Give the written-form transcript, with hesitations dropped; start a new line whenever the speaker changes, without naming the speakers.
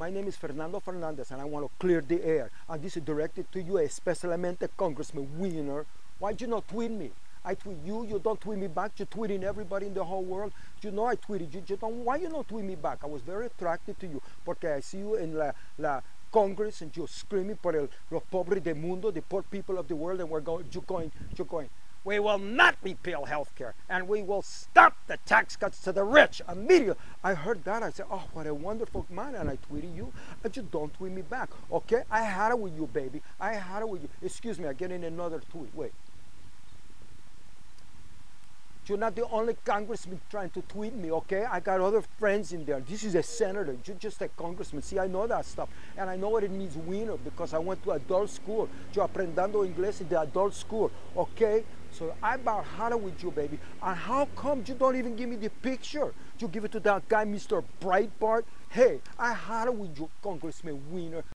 My name is Fernando Fernandez, and I want to clear the air. And this is directed to you, especially Congressman Wiener. Why'd you not tweet me? I tweet you, you don't tweet me back. You're tweeting everybody in the whole world. You know I tweeted you. You don't, why you not tweet me back? I was very attracted to you, porque I see you in la Congress and you're screaming por los pobres del mundo, the poor people of the world, and you're going. We will not repeal health care, and we will stop the tax cuts to the rich immediately. I heard that. I said, oh, what a wonderful man, and I tweeted you, and you don't tweet me back, okay? I had it with you, baby. I had it with you. Excuse me, I'm getting another tweet. Wait. You're not the only congressman trying to tweet me, okay? I got other friends in there. This is a senator. You're just a congressman. See, I know that stuff. And I know what it means, Wiener, because I went to adult school. Yo aprendando inglés in the adult school, okay? So I about had it with you, baby. And how come you don't even give me the picture? You give it to that guy, Mr. Breitbart? Hey, I had it with you, Congressman Wiener.